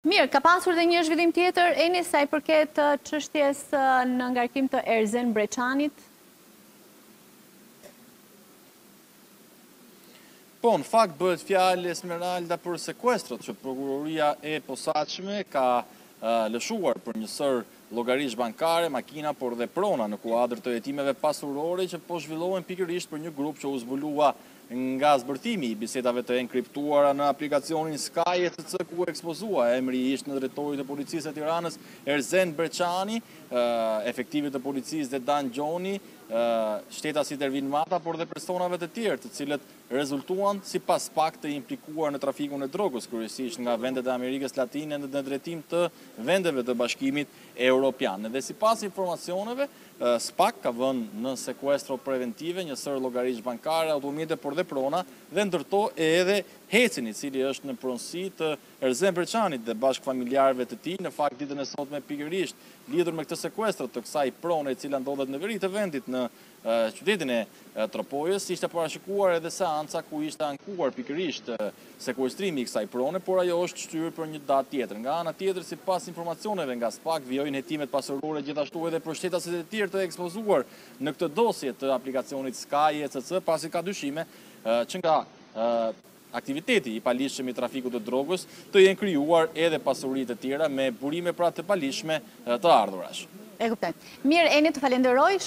Mirë, ka pasur dhe një zhvillim tjetër, Eni, sa i përket çështjes në ngarkim të Erzen Breçanit? Po, në fakt bëhet fjalë Esmeralda për sekuestrot që prokuroria e posaçme ka lëshuar për një sër llogarish bankare, makina, por dhe prona në kuadër të hetimeve pasurore që po zhvillohen pikërisht për një grup që u zbulua nga zbërthimi i bisedave të enkriptuara në aplikacionin Sky ECC, ku ekspozua emri i ish në drejtorit të policisë e Tiranës Erzen Breçani, efektivit të policisë dhe Dan Gjoni, shtetasit Ervin Mata, por dhe personave të tjerë, të cilët rezultuan si pas pak të implikuar në trafikun e drogës, kryesisht nga vendet e Amerikës Latine në drejtim të vendeve të Bashkimit Evropian. Dhe si pas informacioneve, SPAK ka vënë në sekuestro preventive një sër llogarish bankare, automjete, por dhe prona, dhe ndërto edhe Hecin, i cili është në pronësi të Erzen Breçanit dhe bashkëfamiljarëve të tij, në fakt ditën e sotme pikërisht lidhur me këtë sekuestro të kësaj prone, e cila ndodhet në veri të vendit në qytetin e Tropojës, ishte parashikuar edhe seanca ku ishte ankuar pikërisht sekuestrimi i kësaj prone, por ajo është shtyr për një datë tjetër. Nga ana tjetër, sipas informacioneve nga SPAK, vijojnë hetimet pasurore gjithashtu edhe për shtetasit e tjerë të ekspozuar në këtë dosje të aplikacionit Sky ECC, pasi ka dyshime që nga aktiviteti i palishëm i trafikut të drogës të jenë krijuar edhe pasuritë të tjera me burime pra të palishme të ardhurash. E kuptoj. Mirë, Eni, të falenderoj.